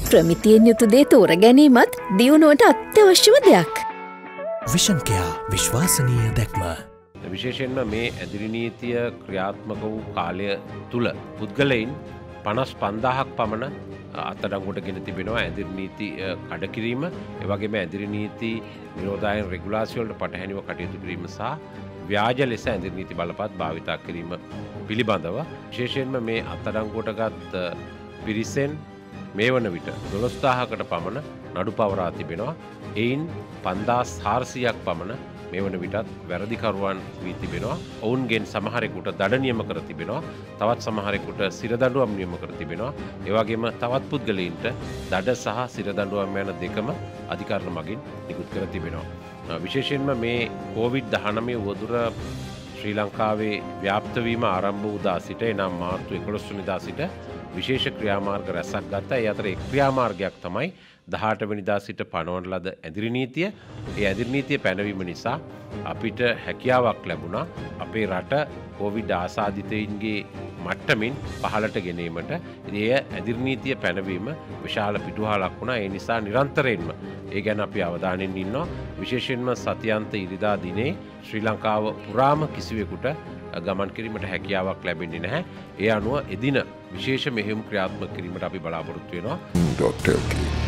ප්‍රමිතියෙන් යුතු දේ තෝර ගැනීමත් දියුණුවට අත්‍යවශ්‍යම දෙයක්. විෂන්කයා විශ්වාසනීය දැක්ම. විශේෂයෙන්ම මේ ඇදිරි නීතිය ක්‍රියාත්මක වූ කාලය තුල පුද්ගලයන් 55000ක් පමණ අත්අඩංගුවට ගෙන තිබෙනවා ඇදිරි නීති කඩකිරීම, ඒ වගේම ඇදිරි නීති නිරෝධායන රෙගුලාසි වලට පටහැනිව කටයුතු කිරීම සහ ව්‍යාජ ලෙස ඇදිරි නීති බලපත් භාවිතා කිරීම පිළිබඳව විශේෂයෙන්ම මේ අත්අඩංගුවටගත් පිරිසෙන් මේ වන විට 12000කට පමණ නඩු පවරා තිබෙනවා. එයින් 5400ක් පමණ මේ වන විටත් වැරදිකරුවන් වී තිබෙනවා. ඔවුන්ගෙන් සමහරෙකුට දඩ නියම කර තිබෙනවා. තවත් සමහරෙකුට සිරදඬුවම් නියම කර තිබෙනවා. ඒ වගේම තවත් පුද්ගලයින්ට දඩ සහ සිරදඬුවම් යන දෙකම අධිකරණ මගින් නිකුත් කර තිබෙනවා. විශේෂයෙන්ම මේ COVID-19 වදුර ශ්‍රී ලංකාවේ ව්‍යාප්ත වීම ආරම්භ වූ දා සිට එනම් මාර්තු 11 වෙනිදා සිට විශේෂ ක්‍රියාමාර්ග රැසක් ගත්තා. ඒ අතර එක් ක්‍රියාමාර්ගයක් තමයි 18 වෙනිදා සිට පනවන ලද ඇදිරි නීතිය. ඒ ඇදිරි නීතිය පැනවීම නිසා අපිට හැකියාවක් ලැබුණා අපේ රට කොවිඩ් ආසාදිතයින්ගේ මට්ටමින් පහළට ගෙනීමට. ඒ ඇදිරි නීතිය පැනවීම විශාල පිටුහලක් වුණා. ඒ නිසා නිරන්තරයෙන්ම ඒ ගැන අපි අවධානයෙන් ඉන්නවා. විශේෂයෙන්ම සතියන්ත ඉරිදා දිනේ ශ්‍රී ලංකාව පුරාම කිසිවෙකුට ගමන් කිරීමට හැකියාවක් ලැබෙන්නේ නැහැ. ඒ අනුව එදින විශේෂ මෙහෙයුම් ක්‍රියාත්මක කිරීමට අපි බලාපොරොත්තු වෙනවා. .lk